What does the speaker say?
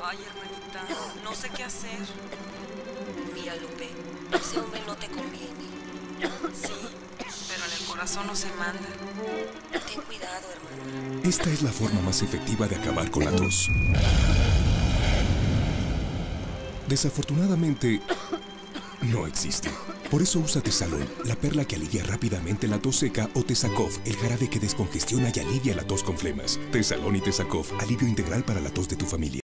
Ay, hermanita, no sé qué hacer. Mira, Lupe, ese hombre no te conviene. Sí, pero en el corazón no se manda. Ten cuidado, hermana. Esta es la forma más efectiva de acabar con la tos. Desafortunadamente, no existe. Por eso usa Tesalón, la perla que alivia rápidamente la tos seca, o Tesacov, el jarabe que descongestiona y alivia la tos con flemas. Tesalón y Tesacov, alivio integral para la tos de tu familia.